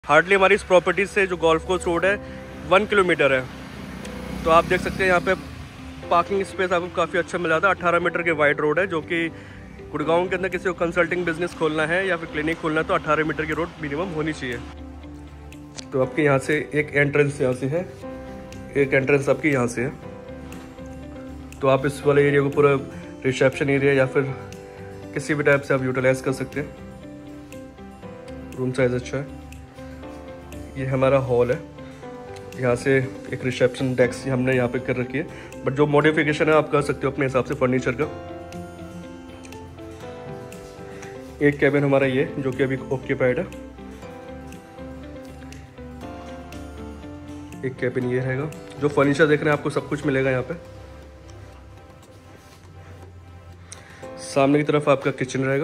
Hardly हमारी इस property से जो गोल्फ कोर्स रोड है 1 किलोमीटर है। तो आप देख सकते हैं यहाँ पे पार्किंग स्पेस आपको काफ़ी अच्छा मिल जाता है। 18 मीटर की वाइड रोड है, जो कि गुड़गांव के अंदर किसी को कंसल्टिंग बिजनेस खोलना है या फिर क्लिनिक खोलना है तो 18 मीटर की रोड मिनिमम होनी चाहिए। तो आपके यहाँ से एक एंट्रेंस यहाँ से है, एक एंट्रेंस आपकी यहाँ से है। तो आप इस वाले एरिया को पूरा रिसेप्शन एरिया या फिर किसी भी टाइप से आप यूटिलाइज कर सकते हैं। रूम साइज अच्छा है। ये हमारा हॉल है, यहाँ से एक रिसेप्शन डेस्क हमने यहाँ पे कर रखी है, बट जो मॉडिफिकेशन है आप कर सकते हो अपने हिसाब से फर्नीचर का। एक कैबिन हमारा ये जो कि अभी ऑक्यूपाइड है, एक कैबिन ये रहेगा। जो फर्नीचर देख रहे हैं आपको सब कुछ मिलेगा यहाँ पे। सामने की तरफ आपका किचन रहेगा।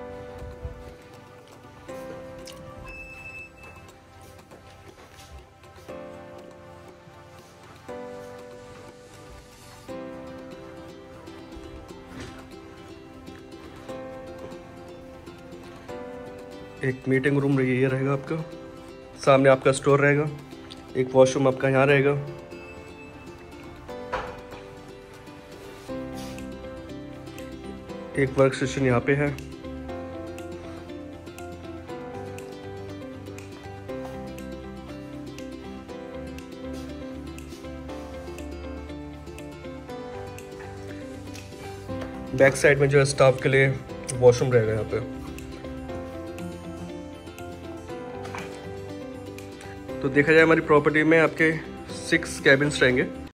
एक मीटिंग रूम ये रहेगा आपका। सामने आपका स्टोर रहेगा। एक वॉशरूम आपका यहाँ रहेगा। एक वर्क स्टेशन यहाँ पे है। बैक साइड में जो है स्टाफ के लिए वॉशरूम रहेगा यहाँ पे। तो देखा जाए हमारी प्रॉपर्टी में आपके 6 कैबिन्स रहेंगे।